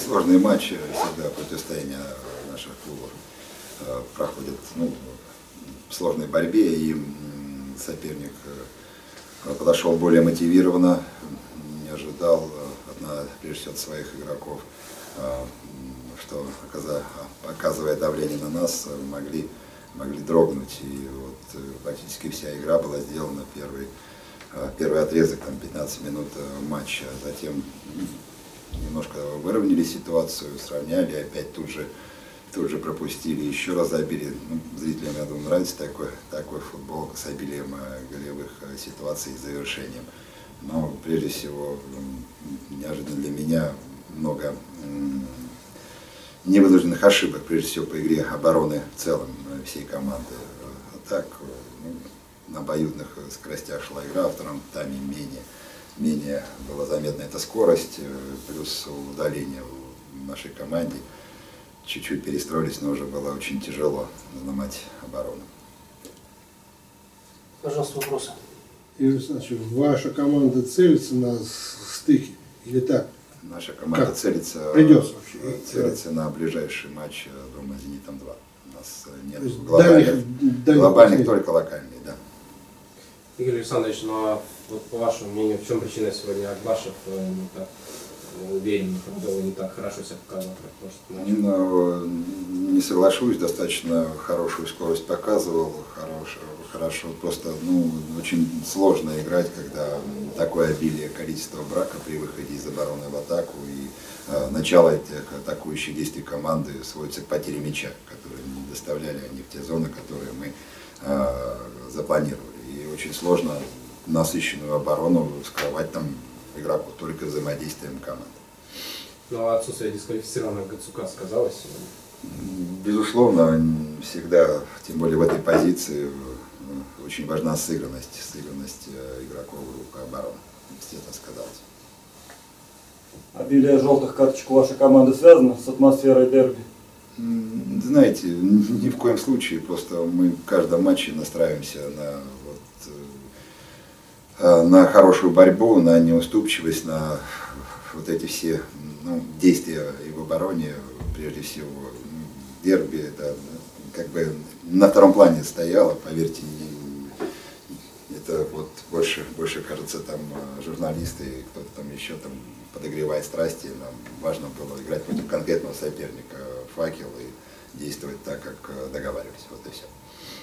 сложные матчи, всегда противостояние наших клубов проходит в сложной борьбе, и соперник подошел более мотивированно, не ожидал, прежде всего, от своих игроков, что, оказывая давление на нас, могли дрогнуть. И вот практически вся игра была сделана, первый отрезок, там 15 минут матча. Затем немножко выровняли ситуацию, сравняли, опять тут же пропустили, еще раз забили. Зрителям, я думаю, нравится такой футбол с обилием голевых ситуаций и завершением. Но прежде всего, неожиданно для меня, много невынужденных ошибок, прежде всего по игре обороны в целом всей команды. А так, на обоюдных скоростях шла игра, во втором тайме менее была заметна эта скорость, плюс удаление в нашей команде. Чуть-чуть перестроились, но уже было очень тяжело ломать оборону. Пожалуйста, вопросы. Игорь Александрович, ваша команда целится на стыке или так? Наша команда целится на ближайший матч дома с «Зенитом-2». У нас нет глобальных, только локальные, да. Игорь Александрович, ну а вот по вашему мнению, в чем причина сегодня Акбашев не так уверен, не так хорошо себя показал, как не соглашусь, достаточно хорошую скорость показывал, хорошо, просто очень сложно играть, когда такое обилие количества брака при выходе из обороны в атаку, и начало этих атакующих действий команды сводится к потере мяча, которые не доставляли они в те зоны, которые мы запланировали. И очень сложно насыщенную оборону скрывать там игроку только взаимодействием команд. Ну а отсутствие дисквалифицированного Гацука сказалось? Безусловно, всегда, тем более в этой позиции, очень важна сыгранность игроков группы обороны. Естественно, сказалось. Обилие желтых карточек вашей команды связано с атмосферой дерби? Знаете, ни в коем случае, просто мы в каждом матче настраиваемся на хорошую борьбу, на неуступчивость, на вот эти все действия и в обороне, прежде всего. Дерби это как бы на втором плане стояло, поверьте, это вот больше кажется, там журналисты и кто-то там еще там подогревает страсти. Нам важно было играть против конкретного соперника «Факел» и действовать так, как договаривались. Вот и все.